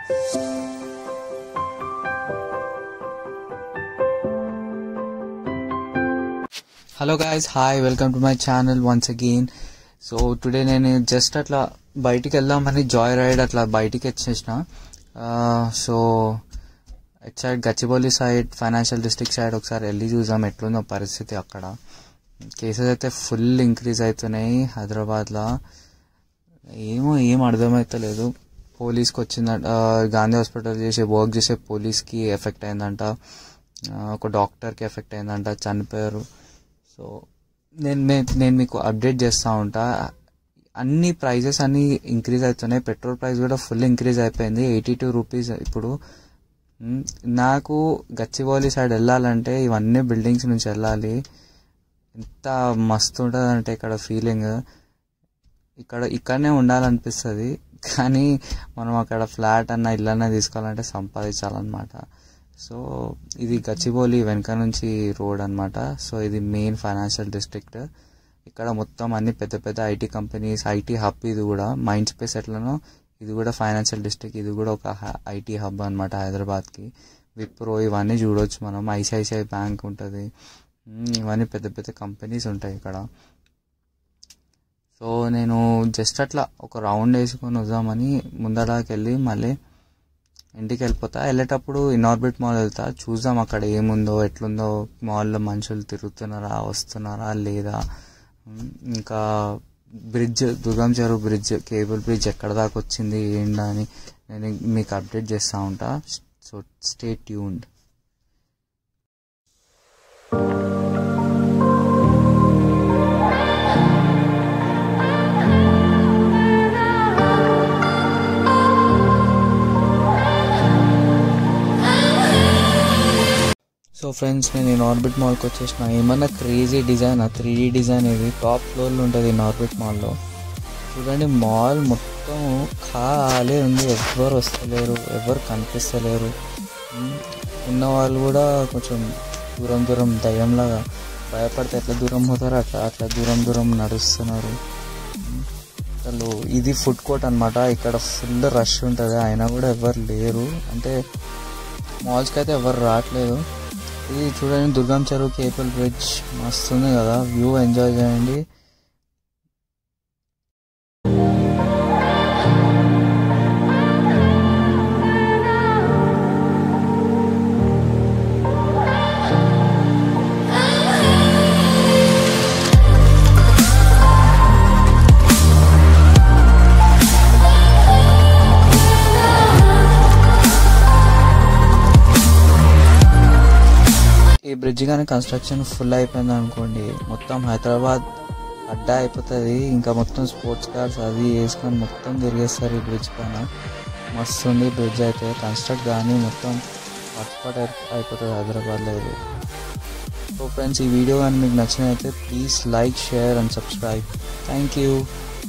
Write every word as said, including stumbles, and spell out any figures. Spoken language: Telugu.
Hello guys, hi, welcome to my channel once again. So today నేను జస్ట్ అట్లా బయటికి వెళ్దామని జాయ్ రైడ్ అట్లా బయటికి వచ్చేసిన. So it side Gachibowli side, financial district side ఒకసారి వెళ్ళి చూద్దాం ఎట్లుందో పరిస్థితి. అక్కడ కేసెస్ అయితే ఫుల్ ఇంక్రీజ్ అవుతున్నాయి హైదరాబాద్లో. ఏమో ఏం అర్థమవుతలేదు. పోలీస్కి వచ్చిందంట, గాంధీ హాస్పిటల్ చేసే వర్క్ చేసే పోలీస్కి ఎఫెక్ట్ అయిందంట, ఒక డాక్టర్కి ఎఫెక్ట్ అయిందంట, చనిపోయారు. సో నేను నేను మీకు అప్డేట్ చేస్తూ ఉంటా. అన్ని ప్రైజెస్ అన్నీ ఇంక్రీజ్ అవుతున్నాయి. పెట్రోల్ ప్రైస్ కూడా ఫుల్ ఇంక్రీజ్ అయిపోయింది, ఎయిటీ టూ రూపీస్ ఇప్పుడు. నాకు గచ్చిబౌలి సైడ్ వెళ్ళాలంటే ఇవన్నీ బిల్డింగ్స్ నుంచి వెళ్ళాలి. ఎంత మస్తు ఉంటుంది అంటే ఇక్కడ ఫీలింగ్, ఇక్కడ ఇక్కడనే ఉండాలనిపిస్తుంది. కానీ మనం అక్కడ ఫ్లాట్ అన్న ఇల్లు అన్న తీసుకోవాలంటే సంపాదించాలన్నమాట. సో ఇది గచ్చిబౌలి వెనక నుంచి రోడ్ అనమాట. సో ఇది మెయిన్ ఫైనాన్షియల్ డిస్ట్రిక్ట్. ఇక్కడ మొత్తం అన్ని పెద్ద పెద్ద ఐటీ కంపెనీస్, ఐటీ హబ్. ఇది కూడా మైండ్ స్పేస్ ఎట్లనో ఇది కూడా ఫైనాన్షియల్ డిస్ట్రిక్ట్. ఇది కూడా ఒక ఐటీ హబ్ అనమాట హైదరాబాద్కి. విప్రో ఇవన్నీ చూడవచ్చు మనం. ఐసిఐసిఐ బ్యాంక్ ఉంటుంది. ఇవన్నీ పెద్ద పెద్ద కంపెనీస్ ఉంటాయి ఇక్కడ. సో నేను జస్ట్ అట్లా ఒక రౌండ్ వేసుకొని వద్దామని ముందడానికి వెళ్ళి మళ్ళీ ఇంటికి వెళ్ళిపోతా. వెళ్ళేటప్పుడు ఇన్ఆర్బిట్ మాల్ వెళ్తా, చూద్దాం అక్కడ ఏముందో ఎట్లుందో. మాల్లో మనుషులు తిరుగుతున్నారా, వస్తున్నారా లేదా. ఇంకా బ్రిడ్జ్, దుర్గం చెరువు బ్రిడ్జ్, కేబుల్ బ్రిడ్జ్ ఎక్కడ దాకా వచ్చింది ఏంటా అని నేను మీకు అప్డేట్ చేస్తూ ఉంటా. So stay tuned. So friends, నేను ఇన్ఆర్బిట్ మాల్కి వచ్చేసిన. ఏమన్నా crazy design, three D design. ఇది టాప్ ఫ్లోర్లో ఉంటుంది ఇన్ఆర్బిట్ మాల్లో. చూడండి, మాల్ మొత్తం ఖాళీ ఉంది, ఎవరు వస్తలేరు, ఎవరు కనిపిస్తలేరు. ఉన్న వాళ్ళు కూడా కొంచెం దూరం దూరం దయ్యంలాగా భయపడితే ఎట్లా దూరం పోతారో అట్లా అట్లా దూరం దూరం నడుస్తున్నారు. అసలు ఇది ఫుడ్ కోర్ట్ అనమాట. ఇక్కడ ఫుల్ రష్ ఉంటుంది, అయినా కూడా ఎవరు లేరు. అంటే మాల్స్కి అయితే ఎవరు రావట్లేదు. ఇది చూడండి, దుర్గం చెరువు కేబుల్ బ్రిడ్జ్ మస్తుంది కదా, వ్యూ ఎంజాయ్ చేయండి. ఈ బ్రిడ్జ్ కానీ కన్స్ట్రక్షన్ ఫుల్ అయిపోయింది అనుకోండి, మొత్తం హైదరాబాద్ అడ్డా అయిపోతుంది. ఇంకా మొత్తం స్పోర్ట్స్ కార్స్ అది వేసుకొని మొత్తం తిరిగేస్తారు ఈ బ్రిడ్జ్ పైన. మస్తు ఉంది బ్రిడ్జ్ అయితే. కన్స్ట్రక్ట్ కానీ మొత్తం హాట్స్పాట్ అయిపోతుంది హైదరాబాద్లో ఇది. సో ఫ్రెండ్స్, ఈ వీడియో కానీ మీకు నచ్చినైతే please like, share and subscribe. Thank you.